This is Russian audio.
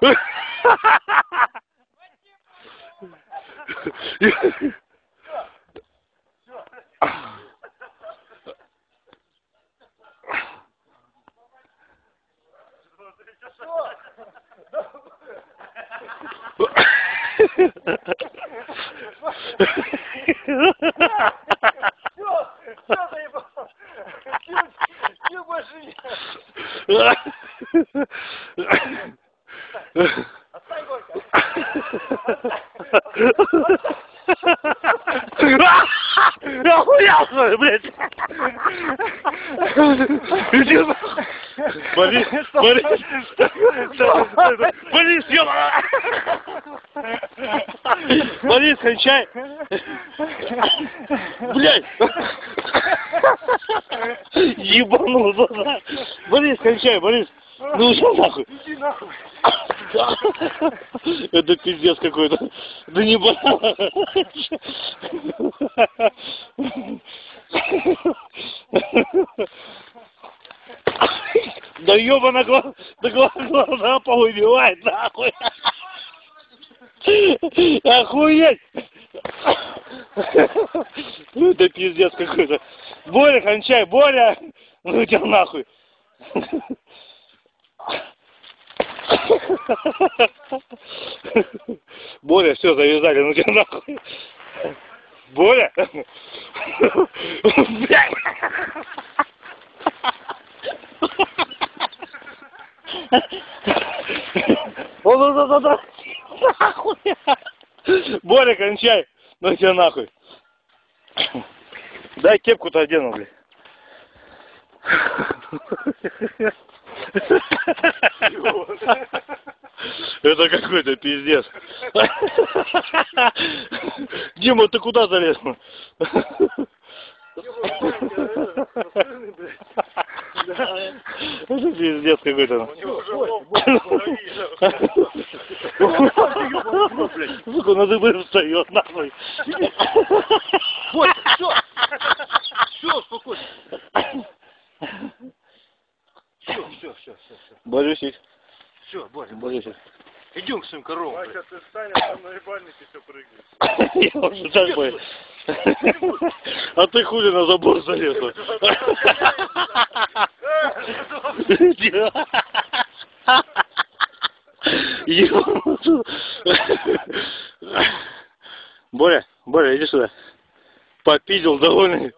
Отстань, Горько! Охуел, что ли, блядь? Иди нахуй! Борис, ёбана! Борис, кончай! Блядь! Ебанулся! Борис, кончай, Борис! Ну ушел нахуй! Иди нахуй! Это пиздец какой-то. Да не банал. Да ёбана глаза повыбивает нахуй. Охуеть. Это пиздец какой-то. Боря, кончай, Боря. Ну тебя нахуй. Боря, все, завязали, ну тебя нахуй. Боря? Блядь! Нахуй! Боря, кончай, ну тебя нахуй. Дай кепку-то одену, блядь. Это какой-то пиздец. Дима, ты куда залез? Это пиздец какой-то. Сука, на дыбы встает, нахуй. Все, успокойся. Все. Борюсик. Все, Боря, Борюсик. идем к своим коровам. Вася, ты встань, а там на ебальнике все прыгаешь. Я уже так понял. А ты хули на забор залез? Боря, иди сюда. Попидел довольный.